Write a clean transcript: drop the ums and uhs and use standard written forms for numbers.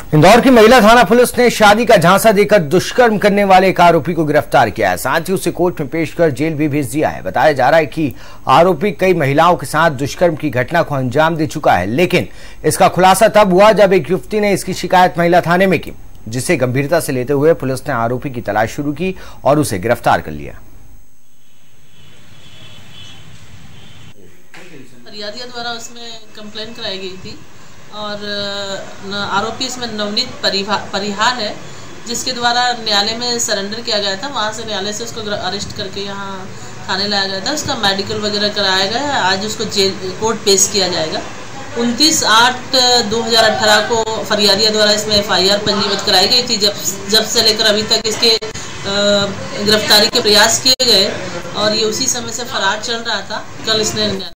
इंदौर की महिला थाना पुलिस ने शादी का झांसा देकर दुष्कर्म करने वाले एक आरोपी को गिरफ्तार किया है। साथ ही उसे कोर्ट में पेश कर जेल भी भेज दिया है। बताया जा रहा है कि आरोपी कई महिलाओं के साथ दुष्कर्म की घटना को अंजाम दे चुका है, लेकिन इसका खुलासा तब हुआ जब एक युवती ने इसकी शिकायत महिला थाने में की, जिसे गंभीरता से लेते हुए पुलिस ने आरोपी की तलाश शुरू की और उसे गिरफ्तार कर लिया। फरियादिया द्वारा उसमें कंप्लेन कराई गई थी और आरोपी इसमें नवनीत परिहार है, जिसके द्वारा न्यायालय में सरेंडर किया गया था। वहाँ से न्यायालय से उसको अरेस्ट करके यहाँ थाने लाया गया था। उसका मेडिकल वगैरह कराया गया है। आज उसको जेल कोर्ट पेश किया जाएगा। 29/8/2018 को फरियादिया द्वारा इसमें FIR पंजीबद्ध कराई गई थी। जब से लेकर अभी तक इसके गिरफ्तारी के प्रयास किए गए और ये उसी समय से फरार चल रहा था। कल इसने